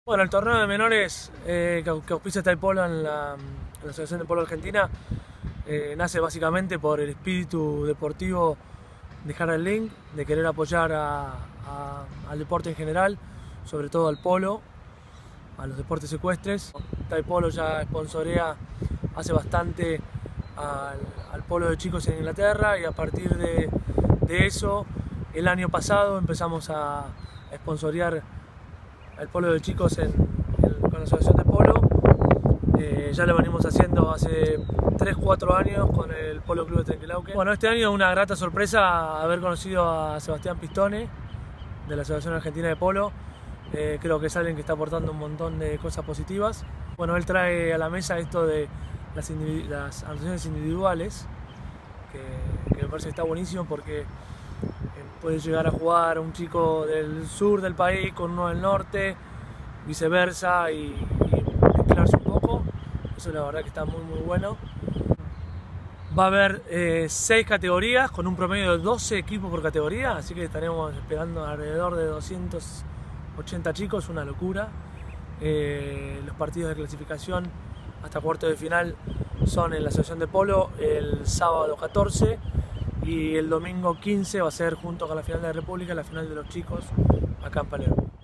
Bueno, el torneo de menores que auspicia Taipolo en la Asociación de Polo Argentina nace básicamente por el espíritu deportivo de Harold Link, de querer apoyar al deporte en general, sobre todo al polo, a los deportes ecuestres. Taipolo ya sponsorea hace bastante al polo de chicos en Inglaterra, y a partir de eso el año pasado empezamos a sponsorear al polo de chicos con la Asociación de Polo. Ya lo venimos haciendo hace 3-4 años con el Polo Club de Trenquelauquen. Bueno, este año una grata sorpresa haber conocido a Sebastián Pistone de la Asociación Argentina de Polo. Creo que es alguien que está aportando un montón de cosas positivas. Bueno, él trae a la mesa esto de las anotaciones individuales, que me parece que está buenísimo, porque puede llegar a jugar un chico del sur del país con uno del norte, viceversa, y mezclarse un poco. Eso la verdad que está muy bueno. Va a haber 6 categorías con un promedio de 12 equipos por categoría, así que estaremos esperando alrededor de 280 chicos, una locura. Los partidos de clasificación hasta cuartos de final son en la Asociación de Polo el sábado 14, y el domingo 15 va a ser, junto con la final de la República, la final de los chicos acá en Palermo.